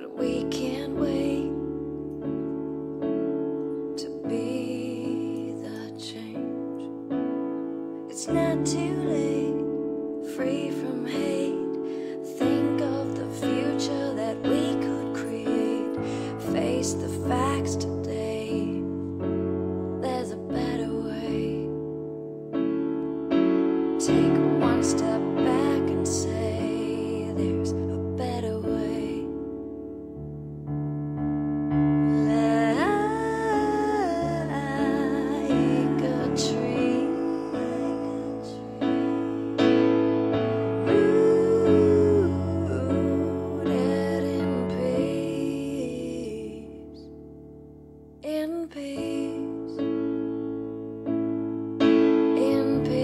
but we can't wait to be the change. It's not too late, free from hate. Think of the future that we could create. Face the facts today, there's a better way. Take one step back and say there's a better way. Like a tree, rooted in peace, in peace, in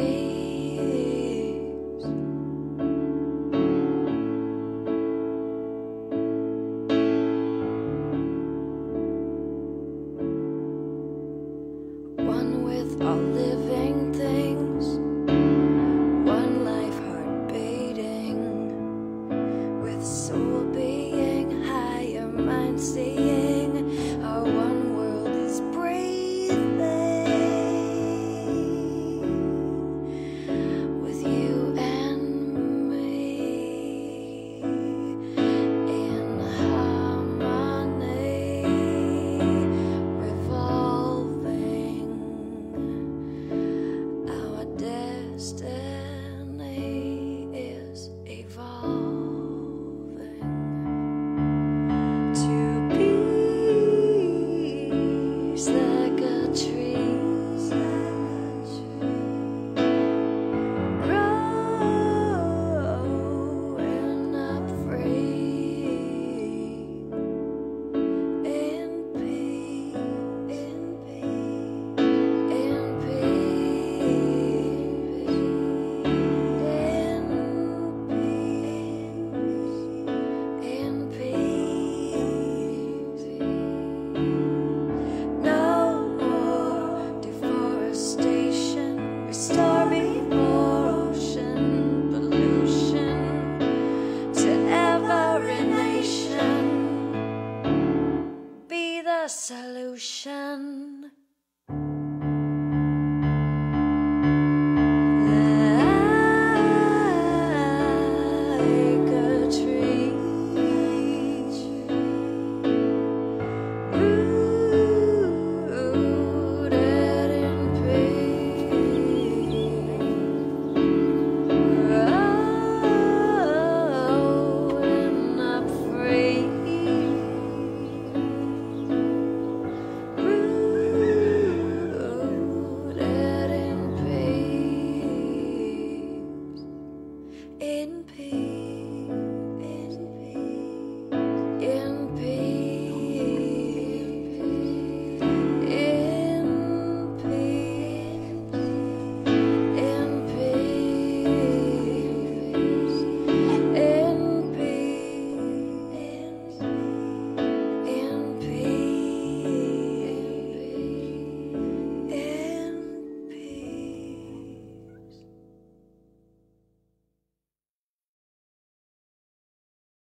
peace. One with all living things, one life heart beating, with soul being, higher mind seeing. Our one world is breathing, with you and me, in harmony, revolving. Our destiny is evolving to peace, like a tree, growing up free, in peace, in peace, in peace, in peace. No more deforestation, restore before ocean pollution to every nation. Be the solution.